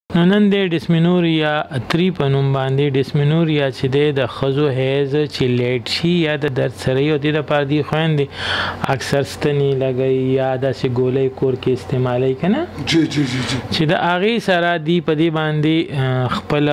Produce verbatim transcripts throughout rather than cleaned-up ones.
نو نن د ډسمینوریا تری په نوم باندې ډسمینوریا چې د ښځو حیض چې لیټ شي یا د درد سره یو د لپاره دی خویندې اکثر ستنې لګوي یا داسې ګولۍ کور کې استعمالوي که نه جی جی جی جی چې د هغې سره دی په دې باندې خپل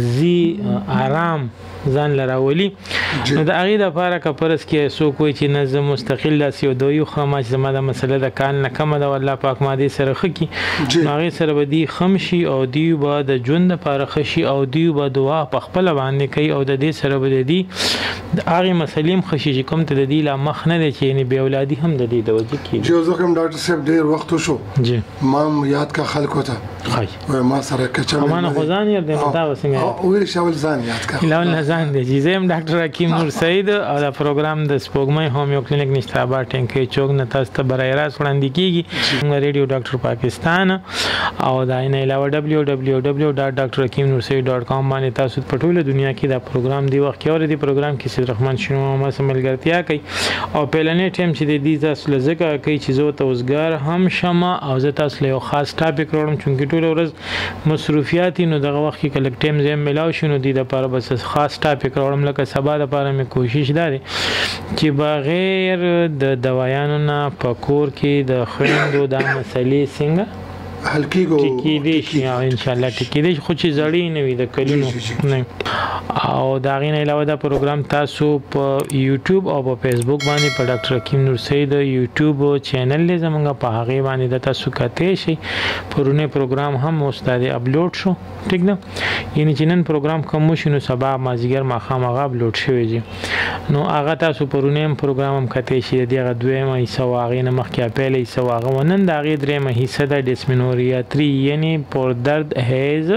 عرضي آرام ځان لراولي نو د هغې دپاره که فرض کې څوک وایي چې نه زه مستقل داسې یو دوی وخورم چې زما د مسله د کال نه کمه ده الله پاک ما دې سره ښه کړي نو هغې سره به دی خم شي او دوی به د ژوند دپاره ښه شي او دوی به دعا په خپله باندې کوي او د دې سره به د دوی د هغې مسلې هم ښه شي چې کوم ته د دوی لا مخ نه دی چې یعنې بې اولادي هم د دې د وجې کېږي جی زه کوم ډاکټر صاحب ډېر وخت وشو جی ما هم یاد کا خلکو ته وایي ما سره کچه ما نه خو ځان یاد دی نو تا به څنګه ویل شول ځان یاد کا لاول نه ځان دی چې زه یم ډاکټر حکیم نور سعید او دا پروګرام د سپوږمۍ هومیو کلینیک نشته آباد ټینکۍ چوک نه تاسو ته برای راست وړاندې کېږي موږ ریډیو ډاکټر پاکستان او دا نه علاوه ډبلیو ډبلیو ډبلیو ډاټ ډاکټر حکیم نور سعید ډاټ کام باندې تاسو په ټوله دنیا کې دا پروګرام دی وخت کې اور دی پروګرام کې سید رحمان شنو ما سره ملګرتیا کوي او پیلنې ټیم چې د دې تاسو لزګه کوي چې زه ته وزګار هم شمه او زه تاسو له خاص ټاپک وروړم چې ټول ورځ مصروفیات نو دغه وخت کې کلک ټیم زم ملاو شنو دی د لپاره بس خاص ټاپک وروړم لکه سبا د لپاره مې کوشش داري چې بغیر د دوايانو نه په کور کې د خويندو د مسلې څنګه حل کېږي ټکی دی شي ان شاء الله ټکی دی خو چې زړی نه وي د کلونو نه او دا غي نه علاوه دا پروګرام تاسو په یوټیوب او په فیسبوک باندې په ډاکټر حکیم نور سعید یوټیوب چینل لې زمونږ په هغه باندې د تاسو کته شي پرونه پروګرام هم استاد اپلوډ شو ټیک ده یعنی چې نن پروګرام کوم شنو سبا مازیګر ماخام هغه اپلوډ شوی دی نو هغه تاسو پرونه پروګرام هم کته شي دغه دویمه حصہ واغې نه مخکې اپل حصہ واغه ونن دا غي درېمه حصہ د ډسمینوریا تری یعنی پر درد حیض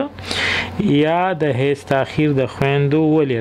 یا د حیض تاخير د خويندو ولې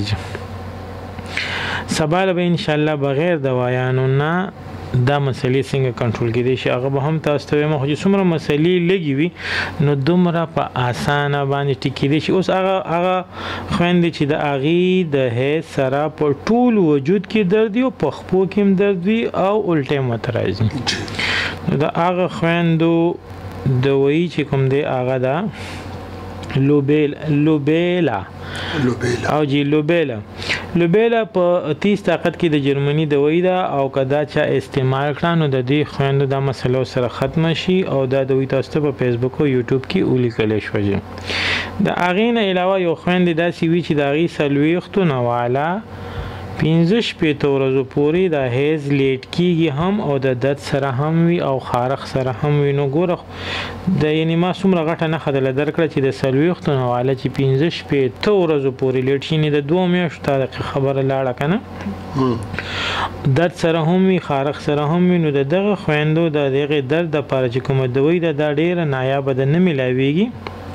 راځي سبا به ان شاء الله بغیر دوايانو نه دا مسلې څنګه کنټرول کېدای شي هغه به هم تاسو ته مخ چې څومره مسلې لګي وي نو دومره په اسانه باندې ټیکېدای شي اوس هغه هغه خويندې چې د اغي د حیض سره په ټول وجود کې درد وي او په خپو کې هم درد وي او الټه مترازي نو دا هغه خويندو د وی چې کوم دی هغه دا لوبیل لوبیلا لوبیلا او جی لوبیلا لوبیلا په تیس طاقت کې د جرمني د وی دا او کدا چا استعمال کړه نو د دې خويندو د مسلو سره ختم شي او دا د وی تاسو ته په فیسبوک او یوټیوب کې ولیکل شوی د اغینه علاوه یو خويند داسې وی چې د اغي سلويختو نواله پنځه شپېته ورځې پورې د حیض لیټ کېږي هم او د درد سره هم وي او خارخ سره هم وي نو ګوره د یعنی ما څومره غټه نښه درله درکړه چې د څلوېښتو نه واله چې پنځه شپېته ورځې پورې لیټ شي د دوه میاشتو تا خبره لاړه که نه درد سره هم وي خارخ سره هم وي نو د دغه خویندو د دغې درد دپاره چې کومه دوی ده دا ډېره نایابه ده نه میلاویږي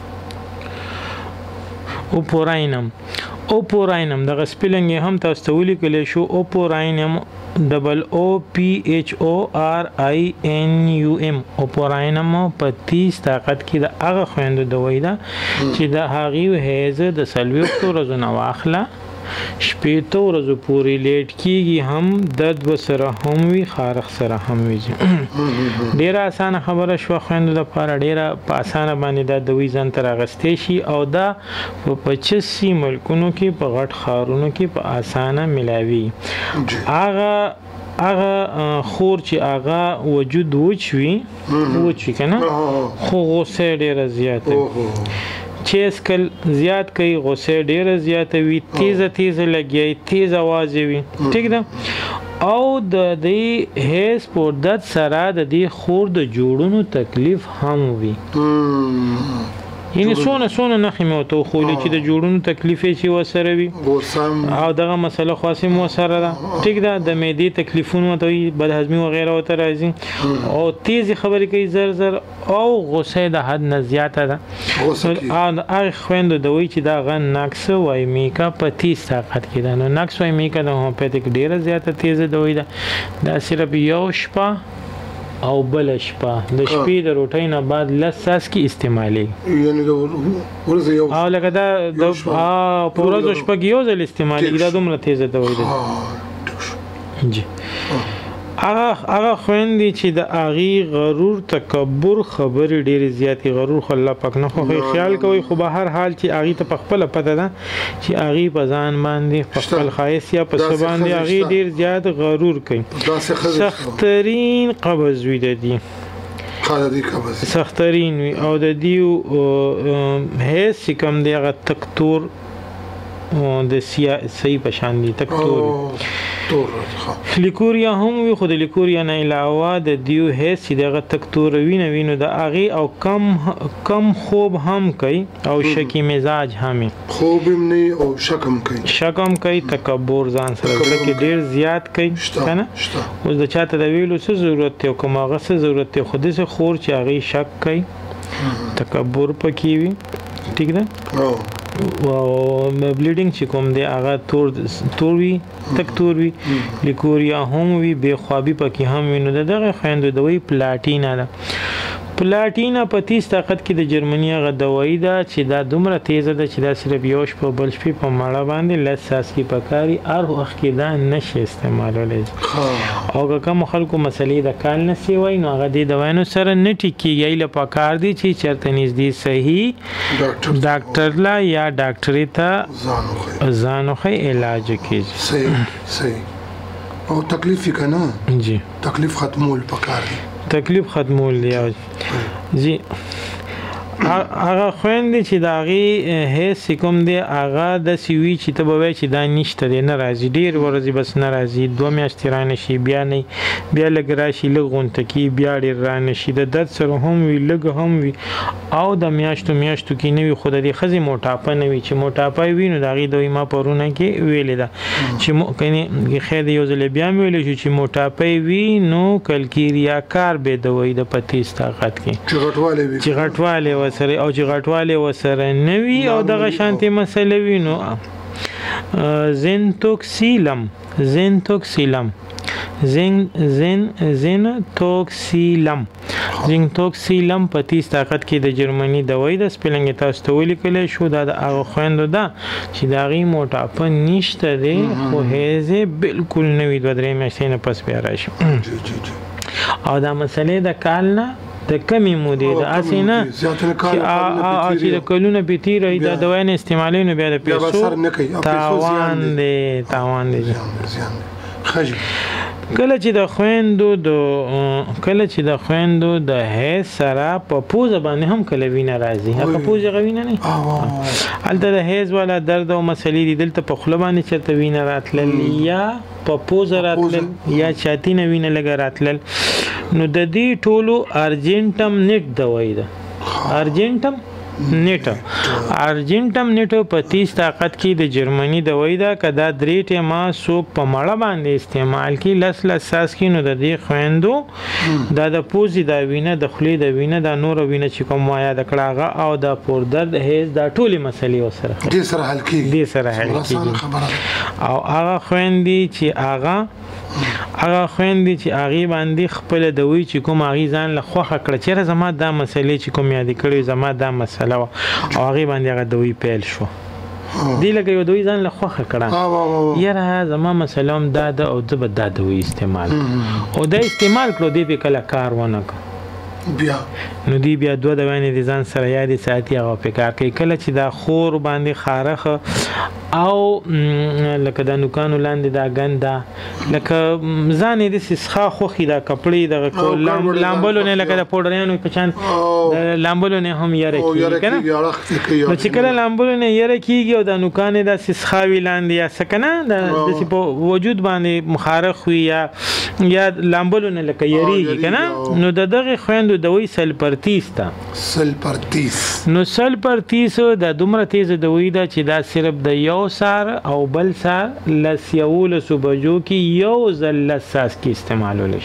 اوپوراینم اوپوراینم دغه سپیلنګ هم تاسو ته ولیکلی شو اوپوراینم ډبل او پی ایچ او آر آی ان یو ام اوپوراینم په تیس طاقت کې د هغه خویندو دوی ده چې د هغې حیض د څلوېښتو ورځو نه واخله شپېته ورځو پورې لیټ کېږي هم درد به سره هم وي خارخ سره هم وي ډېره اسانه خبره شوه خویندو دپاره ډېره په اسانه باندې دا دوی ځان ته راغستی شي او دا په پچیس ملکونو کې په غټ ښارونو کې په اسانه میلاوي هغه هغه خور چې هغه وجود وچ وي وچ وي که نه خو غوسه ډېره زیاته وي چې اسکل زیات کوي غوسه ډیره زیاته وي تیزه تیزه لګي تیز आवाज وي ٹھیک ده او د دې هیڅ په درد سره د دې خور د جوړونو تکلیف هم وي یعنی سونه سونه نخې مې ورته وښولې چې د جوړونو تکلیف یې چې ورسره وي او دغه مسله خاصه مو سره ده ټیک ده د معدې تکلیفونه ورته وي بدهضمي وغیره ورته راځي او تیزې خبرې کوي زر زر او غصه د حد نه زیاته ده او هغې خویندو د وایي چې دا هغه نقص وایمیکا په تیس طاقت کې ده نو نقص وایمیکا د هومیوپیتیک ډېره زیاته تیزه دوی ده دا صرف یو شپه او بل شپه د شپې د روټۍ نه بعد لس څاڅکي استعمالي یعنې د ورځې یو او لکه دا په ورځو شپه کې یو ځل استعمالي دا دومره تیزه دوی ده جی هغه هغه خويندې چې د اغي غرور تکبر خبرې ډېرې زیاتې غرور خو الله پاک نه خو خیال کوي خو به هر حال چې اغي ته په خپل پته ده چې اغي په ځان باندې په خپل خایس یا په څه باندې اغي ډېر زیات غرور کوي سخترین قبض وي د دې سخترین وي او د دیو هیڅ کم دی هغه تکتور د سیاسي په شان دي تکتور لیکوریا هم وي خو د لیکوریا نه علاوه د دیو هیڅ دغه تکتور وینه وینو د اغي او کم کم خوب هم کوي او شکی مزاج هم خوب نه او شکم کوي شکم کوي تکبر ځان سره لکه ډیر زیات کوي کنه اوس د چاته د ویلو څه ضرورت دی او کوم هغه څه ضرورت دی خو د څه خور چې اغي شک کوي تکبر پکې وي ٹھیک ده او بلیډینګ چې کوم دی هغه تور تور وي تک تور وي لیکوریا هم وي بے خوابي پکې هم وینو دغه خويندو دوی پلاټینا ده پلاټینا په تیس طاقت کې د جرمني غ دوايي ده چې دا دومره تیزه ده چې دا صرف یو شپه بل شپه په ماړه باندې لس ساس کې پکاري ار وخت کې دا نشي استعمالولای او کوم خلکو مسلې د کال نه سی وای نو هغه د دوانو سره نه ټیکيږي ل پکار دي چې چرته نږدې صحیح ډاکټر لا یا ډاکټري ته ځانو خي علاج کوي صحیح صحیح او تکلیف کنه جی تکلیف ختمول پکار دي تکلیف ختمول دی جی هغه خويندې چې دا غي هیڅ کوم دی هغه د سیوی چې ته به چې دا نشته دی ناراضي ډیر ورځي بس ناراضي دوه میاشتې رانه شي بیا نه بیا لګ راشي لغونته کی بیا ډیر رانه شي د درد سره هم وی لګ هم وی او د میاشتو میاشتو کې نه وی خود دې خزي موټاپه نه وی چې موټاپه وی نو دا غي دوی ما پرونه کې ویلې ده چې مو کني خیر یو ځل بیا ویلې چې موټاپه وی نو کلکیریا کار به دوی د پتیس طاقت کې چې غټواله وی چې غټواله سره او چې غټواله وسره نوي او دغه شانتي مسله وینو زنتوکسیلم زنتوکسیلم زن زن زنتوکسیلم زنتوکسیلم په تیس طاقت کې د جرمني دوايي د سپلنګ تاسو ته ولیکل شو دا د هغه خويندو ده چې دا غي موټاپه نشته دی خو هيزه بالکل نوي دوه درې میاشتې نه پس بیا راشي او دا مسله د کال نه د کمی مودې د اسینه چې د کلونه به تیرې د دوای نه استعمالونه بیا د پیسو تاوان دی تاوان دی کله چې د خويندو د کله چې د خويندو د هي سره په پوزه باندې هم کله وینه راځي هغه پوزه غوینه نه الته د هیز ولا درد او مسلې دي دلته په خله باندې چرته وینه راتلل یا په پوزه راتلل یا چاتی نه وینه لګ راتلل نو د دې ټولو ارجنټم نیټ دوايي ده ارجنټم نیټ ارجنټم نیټ په تیس طاقت کې د جرمني دوايي ده کدا درې ټیما سو په مړه باندې استعمال کی لس لس ساس کې نو د دې خويندو دا د پوزي د وینه د خلی د وینه د نور وینه چې کوم وایا د کړهغه او د پور درد هیڅ دا ټولي مسلې وسره دې سره حل کیږي دې سره حل کیږي او هغه خويندې چې هغه هغه خويندې چې هغه باندې خپل دوی چې کوم هغه ځان له خوخه کړ چې زما دا مسلې چې کوم یاد کړی زما دا مسله او هغه باندې هغه دوی پیل شو دی لکه یو دوی ځان له خوخه کړه یاره زما مسلوم دا د او د دا دوی استعمال او دا استعمال کړو دی په کله کار ونه بیا نو دی بیا دوه د باندې د ځان سره یادې ساتي هغه په کار کوي کله چې دا خور باندې خارخه او لکه د نوکانو لاندې دا ګنده لکه ځان دې سخه خوخي دا کپړې د لامبلو نه لکه د پوډرانو په چان لامبلو نه هم یاره کیږي کنه نو چې کله لامبلو نه یاره کیږي او د نوکانې د سخاوي لاندې یا سکنه د په وجود باندې مخارخ وي یا یا لامبلو نه لکه یریږي کنه نو د دغه خويندو دوی سلپرتیس تا سلپرتیس نو سلپرتیس د دومره تیز دوی دا چې دا صرف د یو سار او بل سار لس یول سو بجو کې یو ځل لساس کې استعمالول شي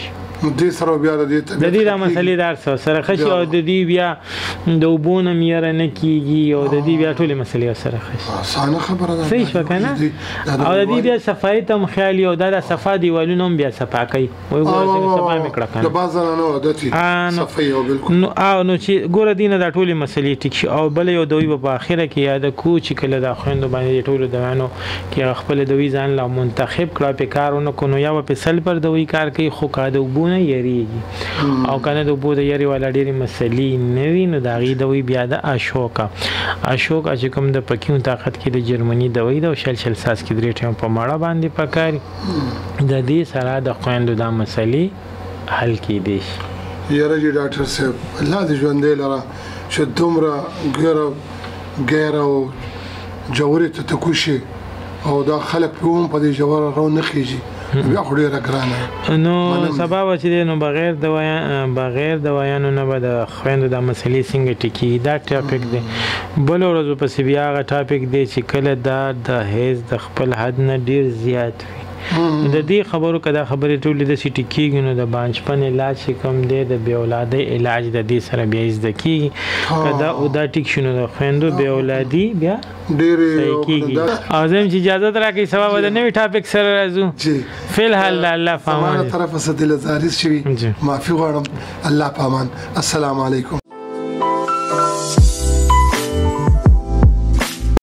دې سره بیا د دې د دې د مسلې دار سره خشي او د دې بیا د وبونه میره نه کیږي او د دې بیا ټولې مسلې سره خشي اسانه خبره ده صحیح شو کنه او د دې بیا صفای ته خیالي او د صفا دیوالونو بیا صفا کوي وای ګوره صفا مې کړه کنه د بازار نه عادتي صفای او بالکل نو او نو چې ګوره دینه د ټولې مسلې ټیک شي او بل یو دوی په اخره کې یاد کو چې کله د خويندو باندې ټولو دوانو کې خپل دوی ځان لا منتخب کړه په کارونو کو نو یا په سل پر دوی کار کوي خو کا د وبونه یریږي او کنه د وبو د یری ولا ډېری مسلې نوی نو دا غي دوی بیا د اشوکا اشوکا چې کوم د پکیو طاقت کې د جرمني دوی د شل شل ساس کې درې ټیم په ماړه باندې پکاري د دې سره د خويندو د مسلې حل کې دي یاره جی ډاکټر صاحب الله دې ژوندې لره چې دومره ګره ګره او جوړې ته تکوشي او دا خلک په هم په دې جوړه راو نه خيږي بیا خو ډیره ګرانه نو سبب چې نو بغیر د بغیر د ویانو نه به د خويندو د مسلې څنګه ټکی دا ټاپک دی بل ورځ په سی بیا غا ټاپک دی چې کله دا د هیڅ د خپل حد نه ډیر زیات وي د دې خبرو کدا خبرې ټولې د سټی کېږي نو د بانچپن علاج کم دی د بیا اولادي علاج د دې سره بیا زده کیږي کدا او دا ټیک شنو د خويندو بیا اولادي بیا ډېر کیږي اعظم چې اجازه راکړي سبب د نوې ټاپک سره راځو جی فلحال الله پامان طرف څخه دل زارس شي معافي غواړم الله پامان السلام علیکم